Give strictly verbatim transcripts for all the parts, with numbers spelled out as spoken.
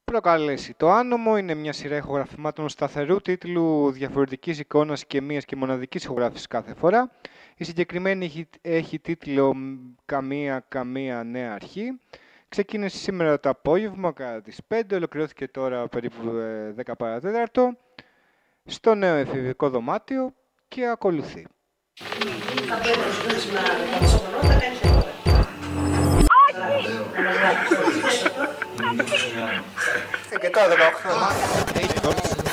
Προκαλέσει το άνομο είναι μια σειρά ηχογραφημάτων σταθερού τίτλου, διαφορετικής εικόνας και μίας και μοναδικής ηχογράφησης κάθε φορά. Η συγκεκριμένη έχει, έχει τίτλο «Καμία καμία νέα αρχή». Ξεκίνησε σήμερα το απόγευμα κατά τις πέντε, ολοκληρώθηκε τώρα περίπου δέκα παρά τέταρτο στο νέο εφηβικό δωμάτιο και ακολουθεί. Και τώρα δεκαοκτώ.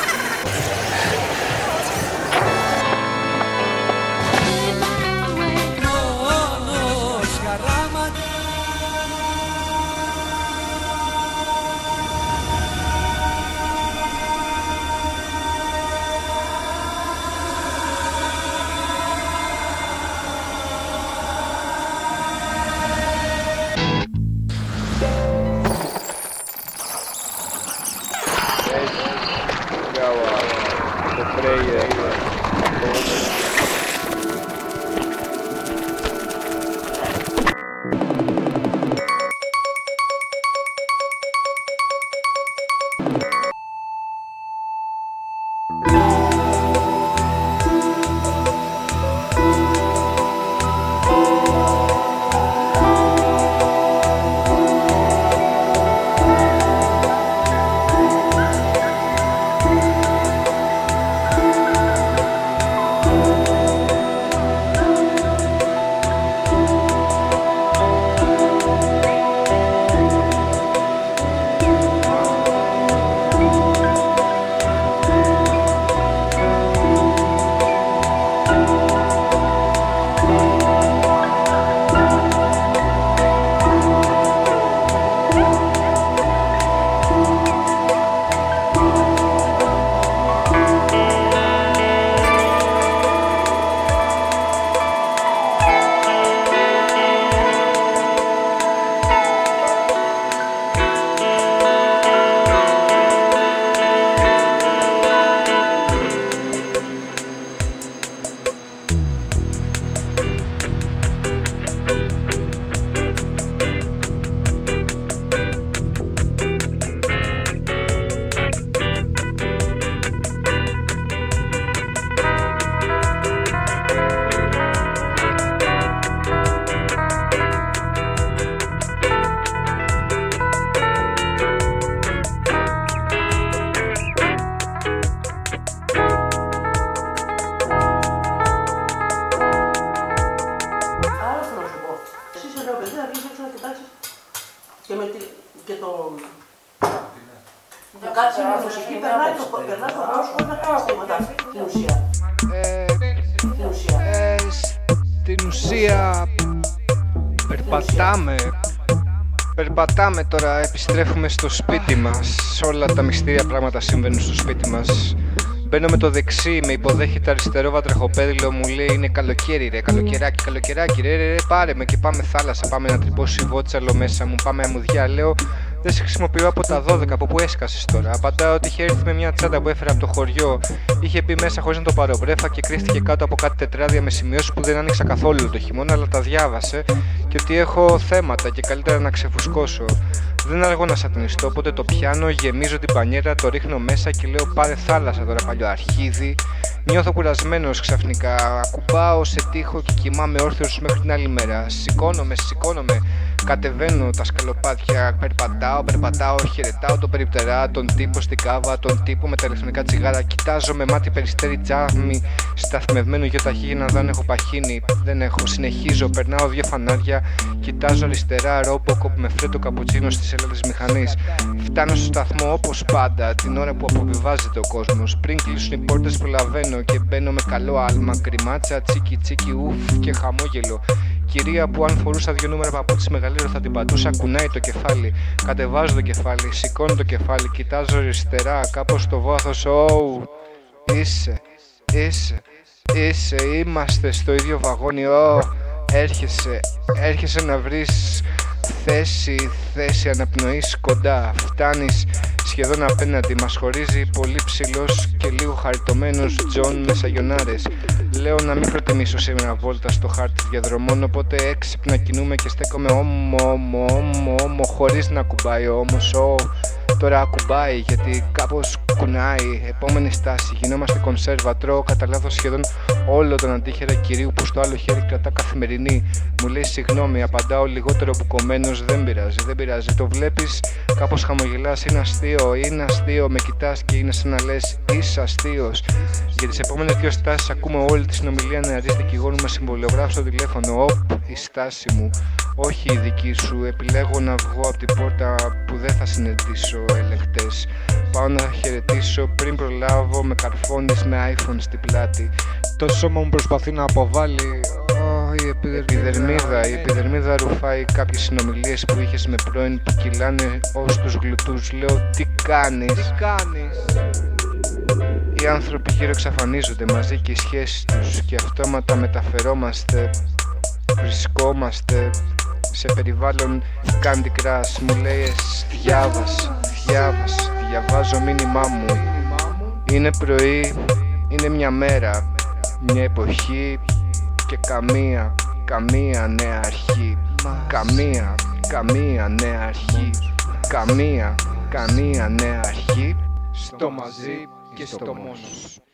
Περπατάμε τώρα, επιστρέφουμε στο σπίτι μας. Όλα τα μυστήρια πράγματα συμβαίνουν στο σπίτι μας. Μπαίνω με το δεξί, με υποδέχεται αριστερό βατραχοπέδιλο, μου λέει είναι καλοκαίρι ρε, καλοκαιράκι, καλοκαιράκι ρε, ρε, ρε, πάρε με και πάμε θάλασσα, πάμε να τρυπώσει βότσαλο μέσα μου, πάμε αμμουδιά, λέω. Δεν σε χρησιμοποιώ από τα δώδεκα, από πού έσκασες τώρα? Απαντάω ότι είχε έρθει με μια τσάντα που έφερα από το χωριό. Είχε πει μέσα χωρίς να το πάρω βρέφα και κρύφτηκε κάτω από κάτι τετράδια με σημειώσεις που δεν άνοιξα καθόλου το χειμώνα, αλλά τα διάβασε και ότι έχω θέματα και καλύτερα να ξεφουσκώσω. Δεν αργώ να σατανιστώ, οπότε το πιάνω, γεμίζω την πανιέρα, το ρίχνω μέσα και λέω πάρε θάλασσα τώρα παλιό αρχίδι. Νιώθω κουρασμένος ξαφνικά, ακουμπάω σε τοίχο και κοιμάμαι όρθιος μέχρι την άλλη μέρα. Σηκώνομαι, σηκώνομαι, κατεβαίνω τα σκαλοπάτια, περπατάω, περπατάω, χαιρετάω τον περιπτερά, τον τύπο στην κάβα, τον τύπο με τα ηλεκτρονικά τσιγάρα. Κοιτάζω με μάτι περιστέρι τζάμι, σταθμευμένο γεωταχή για να δω αν έχω παχύνει. Δεν έχω, συνεχίζω, περνάω δύο φανάρια, κοιτάζω αριστερά, ρόμποκοπ με φρέτο καπουτσίνο στις σελίδες μηχανής. Φτάνω στο σταθμό όπως πάντα, την ώρα που αποβιβάζεται ο κόσμος. Πριν κλείσουν οι πόρτες προλαβαίνω και μπαίνω με καλό άλμα, κρυμάτσα, τσίκι τσίκι, ουφ και χαμόγελο. Κυρία που αν φορούσα δύο νούμερα παπούτσι μεγαλύτερο θα την πατούσα, κουνάει το κεφάλι. Κατεβάζω το κεφάλι, σηκώνω το κεφάλι, κοιτάζω αριστερά, κάπως στο βάθος. Ωου, είσαι, είσαι, είσαι, είμαστε στο ίδιο βαγόνι. Ω, έρχεσαι, έρχεσαι να βρεις θέση, θέση αναπνοής κοντά. Φτάνεις σχεδόν απέναντι, μας χωρίζει πολύ ψηλός και λίγο χαριτωμένος Τζον με σαγιονάρες. Λέω να μην προτιμήσω σήμερα βόλτα στο χάρτη διαδρομών, οπότε έξυπνα κινούμε και στέκομαι όμο, όμο, όμο, όμο, χωρίς να κουμπάει όμως. Ω, Τώρα ακουμπάει γιατί κάπως κουνάει. Επόμενη στάση, γινόμαστε κονσέρβα. Τρώω κατά λάθος σχεδόν όλο τον αντίχειρα κυρίου που στο άλλο χέρι κρατά καθημερινή. Μου λέει συγγνώμη, απαντάω λιγότερο μπουκωμένος. Δεν πειράζει, δεν πειράζει. Το βλέπεις, κάπως χαμογελάς. Είναι αστείο, είναι αστείο. Με κοιτάς και είναι σαν να λες είσαι αστείος. Για τις επόμενες δύο στάσεις ακούμε όλη τη συνομιλία νεαρής δικηγόρου με συμβολιογράφο στο τηλέφωνο. Οπ, η στάση μου. Όχι η δική σου. Επιλέγω να βγω από την πόρτα που δεν θα συναντήσω ελεγκτές. Πάω να χαιρετήσω πριν προλάβω. Με καρφώνεις με iPhone στην πλάτη. Το σώμα μου προσπαθεί να αποβάλει. Oh, η επιδερμίδα, η επιδερμίδα ρουφάει κάποιες συνομιλίες που είχες με πρώην που κυλάνε ως τους γλουτούς. Λέω τι κάνεις, Τι κάνεις? Οι άνθρωποι γύρω εξαφανίζονται μαζί και οι σχέσεις τους και αυτόματα μεταφερόμαστε, βρισκόμαστε σε περιβάλλον Candy Crush. Μου λέει διάβασε, διάβασε, διαβάζω μήνυμά μου. Είναι πρωί, είναι μια μέρα, μια εποχή και καμία, καμία νέα αρχή. Καμία, καμία νέα αρχή. Καμία, καμία νέα αρχή. Στο μαζί και στο μόνος.